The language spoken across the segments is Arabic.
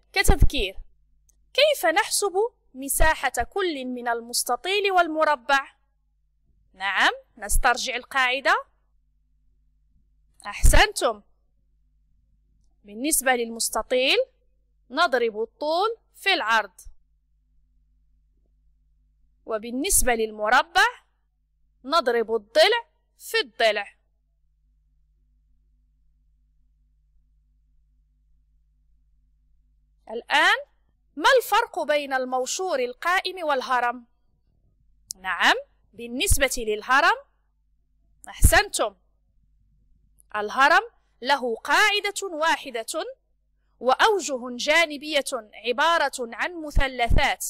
كتذكير، كيف نحسب مساحة كل من المستطيل والمربع؟ نعم، نسترجع القاعدة. أحسنتم. بالنسبة للمستطيل نضرب الطول في العرض، وبالنسبة للمربع نضرب الضلع في الضلع. الآن ما الفرق بين الموشور القائم والهرم؟ نعم، بالنسبة للهرم أحسنتم، الهرم له قاعدة واحدة وأوجه جانبية عبارة عن مثلثات.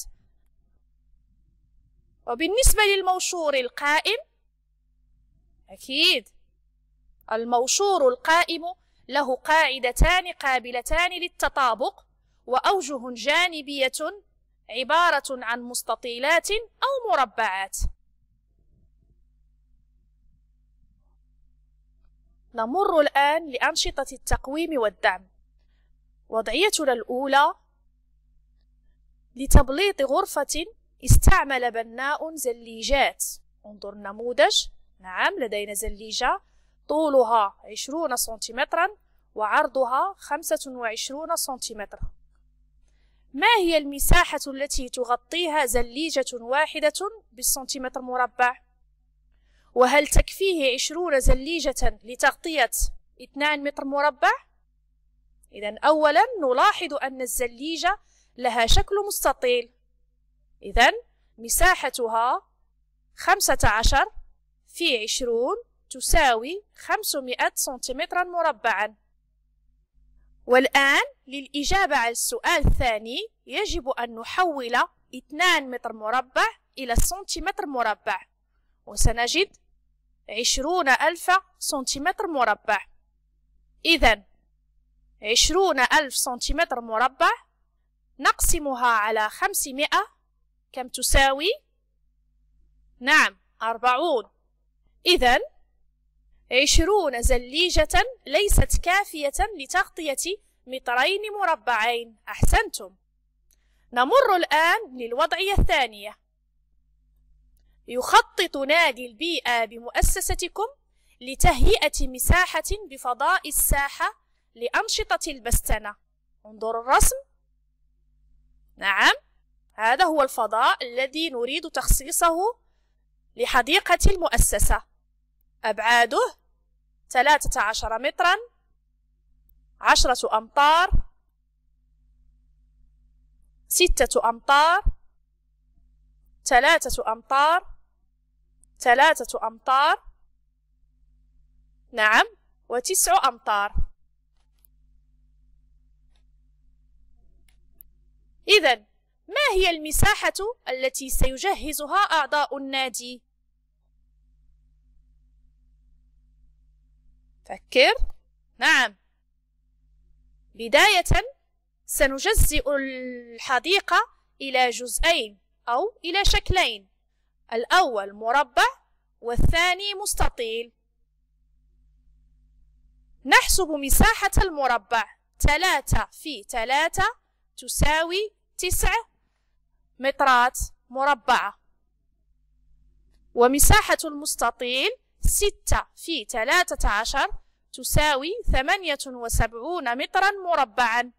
وبالنسبة للموشور القائم أكيد الموشور القائم له قاعدتان قابلتان للتطابق وأوجه جانبية عبارة عن مستطيلات أو مربعات. نمر الآن لأنشطة التقويم والدعم. وضعيتنا الأولى: لتبليط غرفة استعمل بناء زليجات. انظر النموذج. نعم، لدينا زليجة طولها 20 سنتيمترا وعرضها 25 سنتيمترا. ما هي المساحة التي تغطيها زليجة واحدة بالسنتيمتر مربع؟ وهل تكفيه 20 زليجة لتغطية 2 متر مربع؟ إذن أولا نلاحظ أن الزليجة لها شكل مستطيل، إذن مساحتها 15 في 20 تساوي 500 سنتيمترا مربعا. والآن للإجابة على السؤال الثاني يجب أن نحول 2 متر مربع إلى سنتيمتر مربع، وسنجد 20,000 سنتيمتر مربع. إذن 20,000 سنتيمتر مربع نقسمها على 500 كم تساوي؟ نعم 40. إذن 20 زليجة ليست كافية لتغطية مترين مربعين. أحسنتم. نمر الآن للوضعية الثانية. يخطط نادي البيئة بمؤسستكم لتهيئة مساحة بفضاء الساحة لأنشطة البستنة. انظر الرسم. نعم، هذا هو الفضاء الذي نريد تخصيصه لحديقة المؤسسة. أبعاده 13 مترا، 10 أمتار، 6 أمتار، 3 أمتار، 3 أمتار، نعم، و9 أمتار. إذن ما هي المساحة التي سيجهزها أعضاء النادي؟ فكر. نعم، بداية سنجزئ الحديقة إلى جزئين أو إلى شكلين، الأول مربع والثاني مستطيل. نحسب مساحة المربع. 3 في 3 تساوي 9 مترات مربعة، ومساحة المستطيل 6 في 13 تساوي 78 مترا مربعا.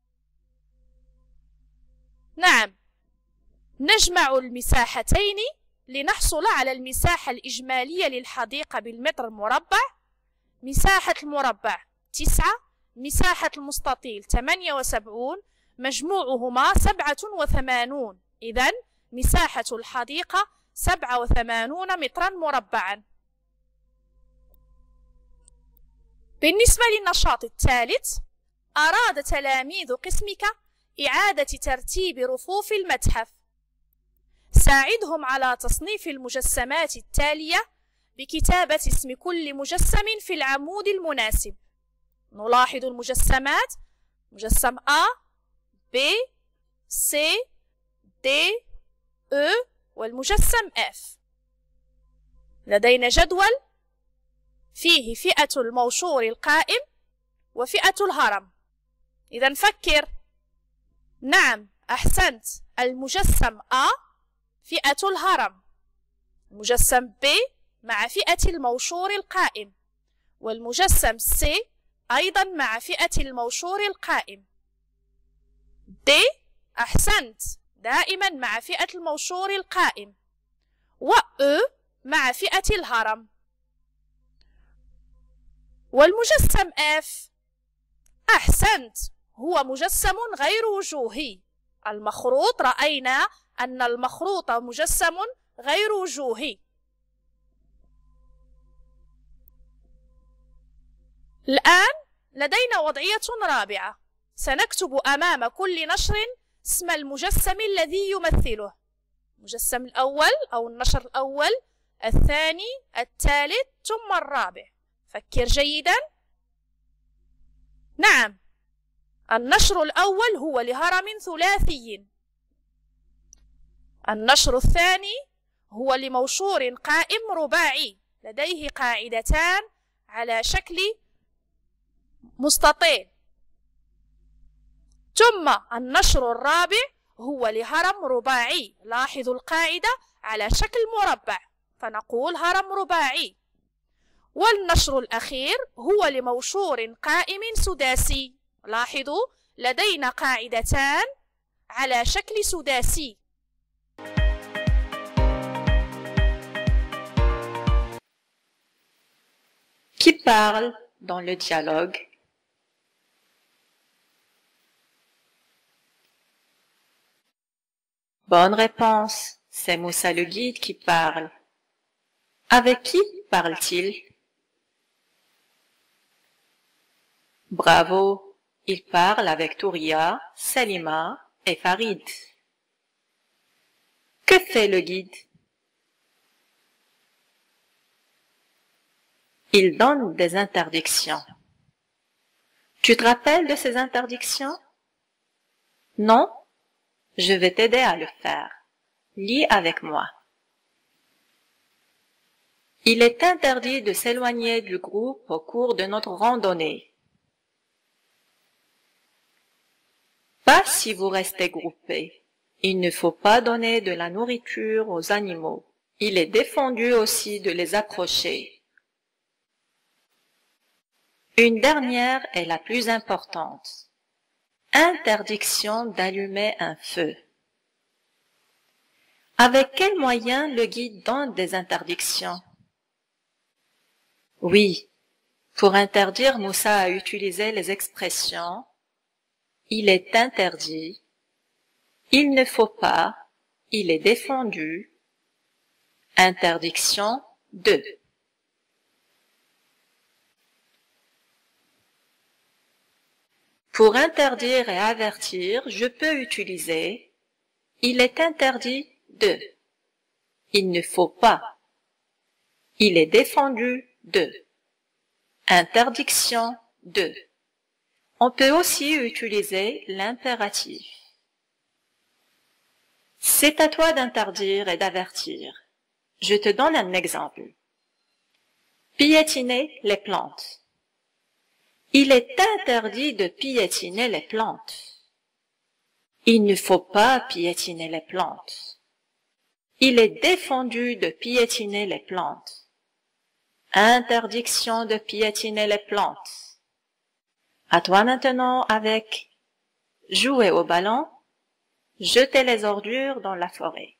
نعم، نجمع المساحتين لنحصل على المساحة الإجمالية للحديقة بالمتر المربع. مساحة المربع 9، مساحة المستطيل 78، مجموعهما 87. إذن مساحة الحديقة 87 مترا مربعا. بالنسبة للنشاط الثالث، أراد تلاميذ قسمك إعادة ترتيب رفوف المتحف. ساعدهم على تصنيف المجسمات التالية بكتابة اسم كل مجسم في العمود المناسب. نلاحظ المجسمات: مجسم A، B، C، D، E، والمجسم F. لدينا جدول فيه فئة الموشور القائم وفئة الهرم. إذن فكر، نعم أحسنت. المجسم A فئة الهرم، المجسم B مع فئة الموشور القائم، والمجسم C أيضا مع فئة الموشور القائم. D أحسنت، دائما مع فئة الموشور القائم، و E مع فئة الهرم. والمجسم F أحسنت، هو مجسم غير وجوهي. المخروط رأينا أن المخروط مجسم غير وجوهي. الآن لدينا وضعية رابعة، سنكتب أمام كل نشر اسم المجسم الذي يمثله. المجسم الأول أو النشر الأول، الثاني، الثالث، ثم الرابع. فكر جيدا. نعم، النشر الأول هو لهرم ثلاثي، النشر الثاني هو لموشور قائم رباعي لديه قاعدتان على شكل مستطيل، ثم النشر الرابع هو لهرم رباعي، لاحظوا القاعدة على شكل مربع فنقول هرم رباعي. والنشر الأخير هو لموشور قائم سداسي، لاحظوا لدينا قاعدتان على شكل سداسي. Qui parle dans le dialogue? Bonne réponse, c'est Moussa le guide qui parle. Avec qui parle-t-il? Bravo, il parle avec Touria, Salima et Farid. Que fait le guide? Il donne des interdictions. Tu te rappelles de ces interdictions? Non? Je vais t'aider à le faire. Lis avec moi. Il est interdit de s'éloigner du groupe au cours de notre randonnée. Pas si vous restez groupés. Il ne faut pas donner de la nourriture aux animaux. Il est défendu aussi de les approcher. Une dernière est la plus importante. Interdiction d'allumer un feu. Avec quels moyens le guide donne des interdictions? Oui, pour interdire Moussa à utiliser les expressions « il est interdit »,« il ne faut pas »,« il est défendu », interdiction de. Pour interdire et avertir, je peux utiliser « il est interdit de »,« il ne faut pas »,« il est défendu de », interdiction de. On peut aussi utiliser l'impératif. C'est à toi d'interdire et d'avertir. Je te donne un exemple. Piétiner les plantes. Il est interdit de piétiner les plantes. Il ne faut pas piétiner les plantes. Il est défendu de piétiner les plantes. Interdiction de piétiner les plantes. À toi maintenant avec jouer au ballon, jeter les ordures dans la forêt.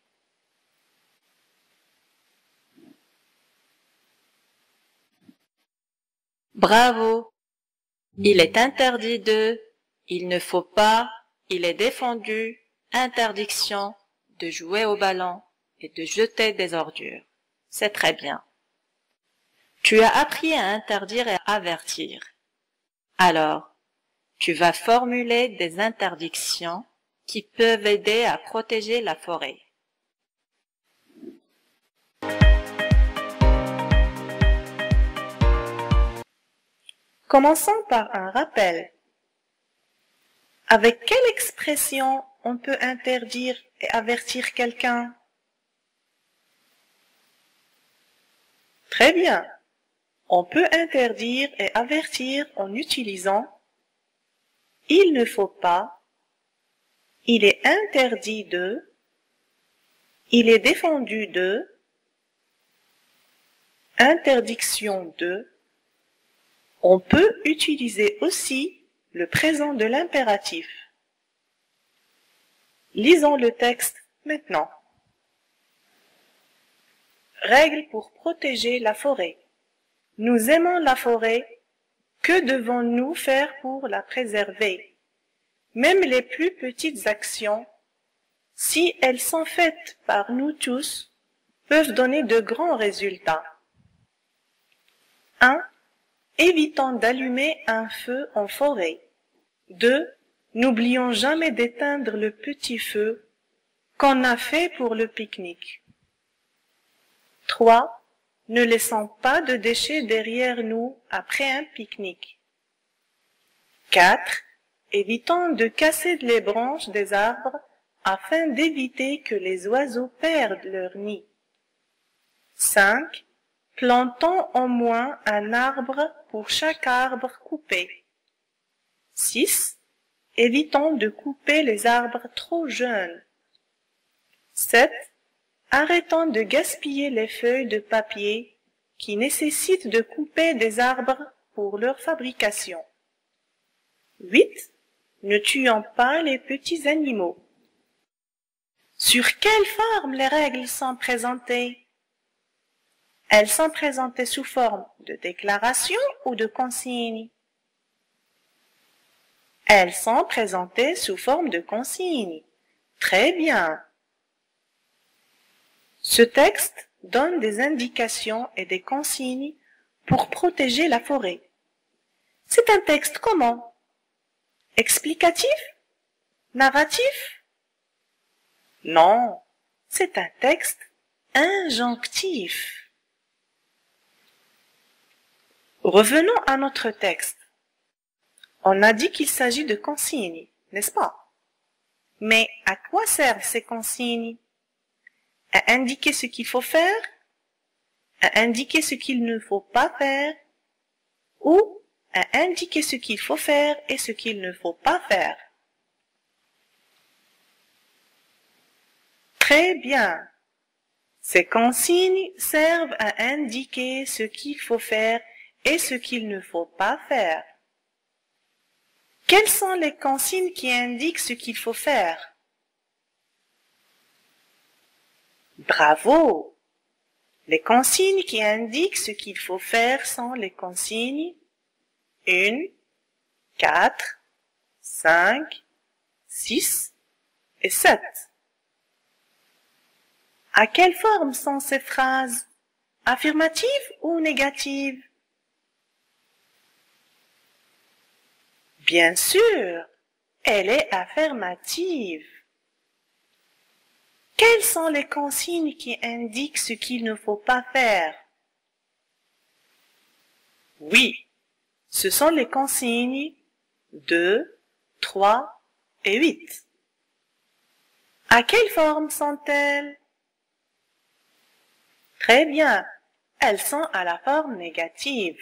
Bravo! Il est interdit de, il ne faut pas, il est défendu, interdiction de jouer au ballon et de jeter des ordures. C'est très bien. Tu as appris à interdire et à avertir. Alors, tu vas formuler des interdictions qui peuvent aider à protéger la forêt. Commençons par un rappel. Avec quelle expression on peut interdire et avertir quelqu'un? Très bien. On peut interdire et avertir en utilisant « il ne faut pas »,« il est interdit de, il est défendu de, interdiction de. On peut utiliser aussi le présent de l'impératif. Lisons le texte maintenant. Règles pour protéger la forêt. Nous aimons la forêt. Que devons-nous faire pour la préserver? Même les plus petites actions, si elles sont faites par nous tous, peuvent donner de grands résultats. 1. Évitons d'allumer un feu en forêt. 2. N'oublions jamais d'éteindre le petit feu qu'on a fait pour le pique-nique. 3. Ne laissons pas de déchets derrière nous après un pique-nique. 4. Évitons de casser les branches des arbres afin d'éviter que les oiseaux perdent leur nid. 5. Plantons au moins un arbre pour chaque arbre coupé. 6. Évitons de couper les arbres trop jeunes. 7. Arrêtons de gaspiller les feuilles de papier qui nécessitent de couper des arbres pour leur fabrication. 8. Ne tuons pas les petits animaux. Sur quelle forme les règles sont présentées? Elles sont présentées sous forme de déclaration ou de consigne? Elles sont présentées sous forme de consigne. Très bien. Ce texte donne des indications et des consignes pour protéger la forêt. C'est un texte comment? Explicatif? Narratif? Non, c'est un texte injonctif. Revenons à notre texte. On a dit qu'il s'agit de consignes, n'est-ce pas? Mais à quoi servent ces consignes? À indiquer ce qu'il faut faire? À indiquer ce qu'il ne faut pas faire? Ou à indiquer ce qu'il faut faire et ce qu'il ne faut pas faire? Très bien. Ces consignes servent à indiquer ce qu'il faut faire et ce qu'il ne faut pas faire. Quelles sont les consignes qui indiquent ce qu'il faut faire? Bravo! Les consignes qui indiquent ce qu'il faut faire sont les consignes 1, 4, 5, 6 et 7. À quelle forme sont ces phrases? Affirmatives ou négatives? Bien sûr, elle est affirmative. Quelles sont les consignes qui indiquent ce qu'il ne faut pas faire? Oui, ce sont les consignes 2, 3 et 8. À quelle forme sont-elles? Très bien, elles sont à la forme négative.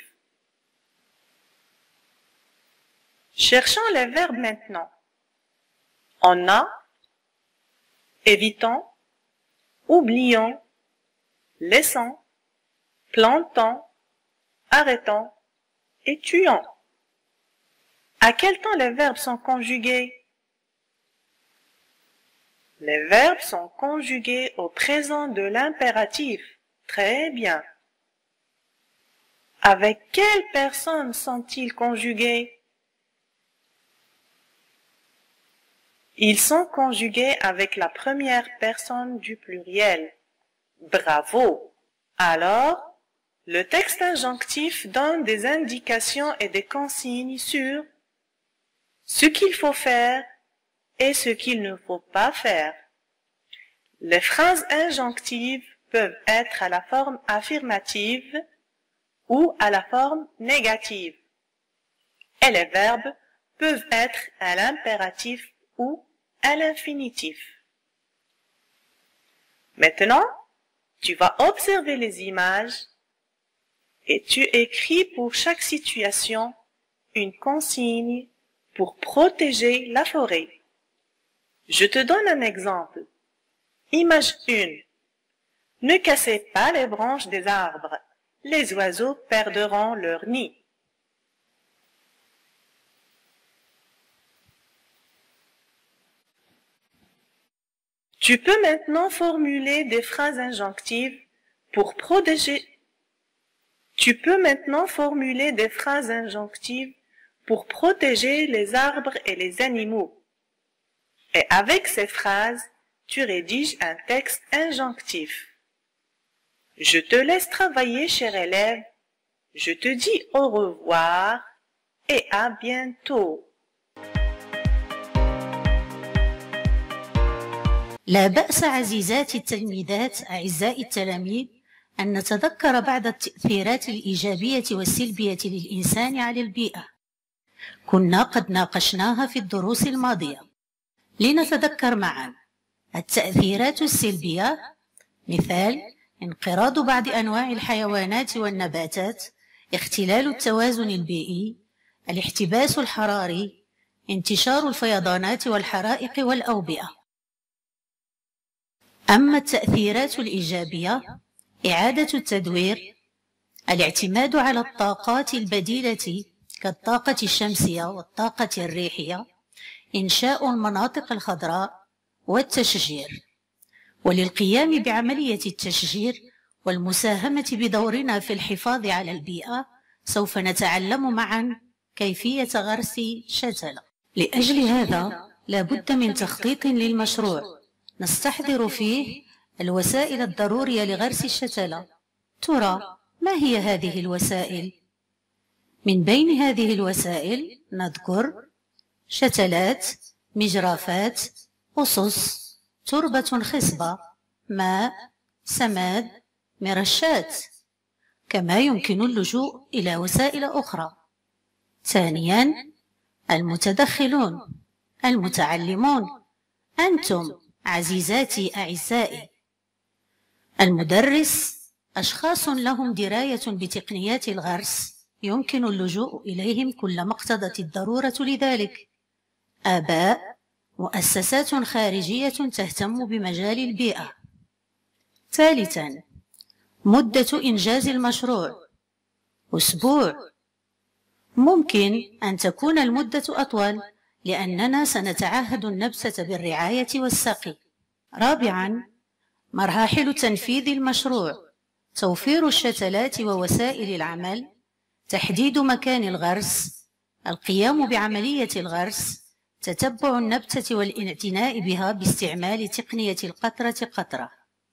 Cherchons les verbes maintenant. On a, évitons, oublions, laissons, plantons, arrêtons et tuons. À quel temps les verbes sont conjugués? Les verbes sont conjugués au présent de l'impératif. Très bien. Avec quelle personne sont-ils conjugués? Ils sont conjugués avec la première personne du pluriel. Bravo! Alors, le texte injonctif donne des indications et des consignes sur ce qu'il faut faire et ce qu'il ne faut pas faire. Les phrases injonctives peuvent être à la forme affirmative ou à la forme négative. Et les verbes peuvent être à l'impératif ou à l'infinitif. Maintenant, tu vas observer les images et tu écris pour chaque situation une consigne pour protéger la forêt. Je te donne un exemple. Image 1. Ne cassez pas les branches des arbres. Les oiseaux perdront leur nid. Tu peux maintenant formuler des phrases injonctives pour protéger. les arbres et les animaux. Et avec ces phrases, tu rédiges un texte injonctif. Je te laisse travailler, cher élève. Je te dis au revoir et à bientôt. لا بأس عزيزاتي التلميذات أعزائي التلاميذ أن نتذكر بعض التأثيرات الإيجابية والسلبية للإنسان على البيئة. كنا قد ناقشناها في الدروس الماضية. لنتذكر معا التأثيرات السلبية، مثال انقراض بعض أنواع الحيوانات والنباتات، اختلال التوازن البيئي، الاحتباس الحراري، انتشار الفيضانات والحرائق والأوبئة. أما التأثيرات الإيجابية: إعادة التدوير، الاعتماد على الطاقات البديلة كالطاقة الشمسية والطاقة الريحية، إنشاء المناطق الخضراء والتشجير. وللقيام بعملية التشجير والمساهمة بدورنا في الحفاظ على البيئة سوف نتعلم معا كيفية غرس شتلة. لأجل هذا لا بد من تخطيط للمشروع نستحضر فيه الوسائل الضرورية لغرس الشتلة. ترى ما هي هذه الوسائل؟ من بين هذه الوسائل نذكر شتلات، مجرافات، أسس، تربة خصبة، ماء، سماد، مرشات. كما يمكن اللجوء إلى وسائل أخرى. ثانيا، المتدخلون، المتعلمون، أنتم عزيزاتي أعزائي. المدرس، أشخاص لهم دراية بتقنيات الغرس يمكن اللجوء إليهم كلما اقتضت الضرورة لذلك. آباء، مؤسسات خارجية تهتم بمجال البيئة. ثالثا، مدة إنجاز المشروع أسبوع. ممكن أن تكون المدة أطول لأننا سنتعهد النبتة بالرعاية والسقي. رابعا، مراحل تنفيذ المشروع: توفير الشتلات ووسائل العمل، تحديد مكان الغرس، القيام بعملية الغرس، تتبع النبتة والاعتناء بها باستعمال تقنية القطرة قطرة.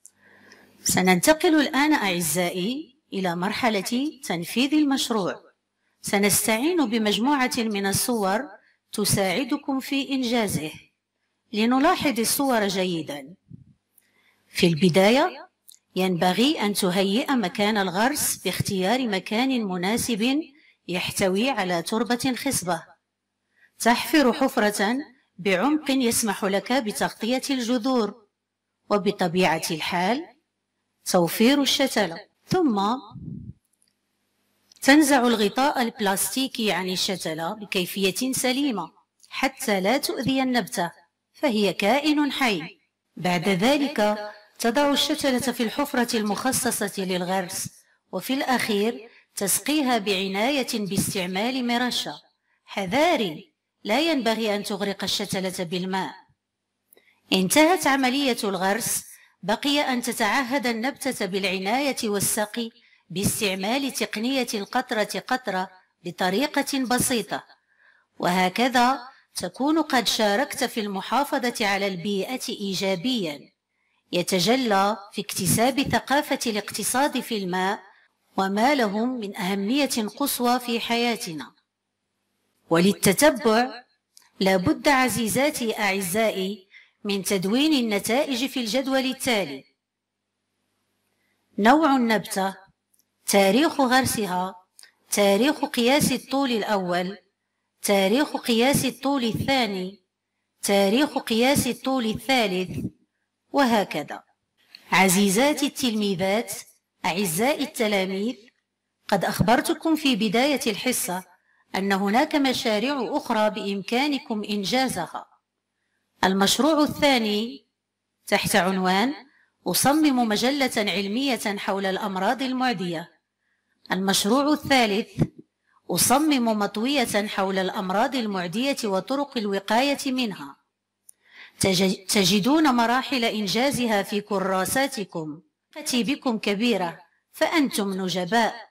سننتقل الآن أعزائي إلى مرحلة تنفيذ المشروع. سنستعين بمجموعة من الصور تساعدكم في إنجازه. لنلاحظ الصور جيدا. في البداية ينبغي أن تهيئ مكان الغرس باختيار مكان مناسب يحتوي على تربة خصبة. تحفر حفرة بعمق يسمح لك بتغطية الجذور، وبطبيعة الحال توفير الشتلة. ثم تنزع الغطاء البلاستيكي عن الشتلة بكيفية سليمة حتى لا تؤذي النبتة، فهي كائن حي. بعد ذلك تضع الشتلة في الحفرة المخصصة للغرس، وفي الأخير تسقيها بعناية باستعمال مرشة. حذاري، لا ينبغي أن تغرق الشتلة بالماء. انتهت عملية الغرس، بقي أن تتعهد النبتة بالعناية والسقي باستعمال تقنية القطرة قطرة بطريقة بسيطة، وهكذا تكون قد شاركت في المحافظة على البيئة إيجابياً، يتجلى في اكتساب ثقافة الاقتصاد في الماء وما لهم من أهمية قصوى في حياتنا. وللتتبع لا بد عزيزاتي أعزائي من تدوين النتائج في الجدول التالي: نوع النبتة، تاريخ غرسها، تاريخ قياس الطول الأول، تاريخ قياس الطول الثاني، تاريخ قياس الطول الثالث، وهكذا. عزيزاتي التلميذات، أعزائي التلاميذ، قد أخبرتكم في بداية الحصة أن هناك مشاريع أخرى بإمكانكم إنجازها. المشروع الثاني تحت عنوان أصمم مجلة علمية حول الأمراض المعدية. المشروع الثالث أصمم مطوية حول الأمراض المعدية وطرق الوقاية منها. تجدون مراحل إنجازها في كراساتكم. ثقتي بكم كبيرة، فأنتم نجباء.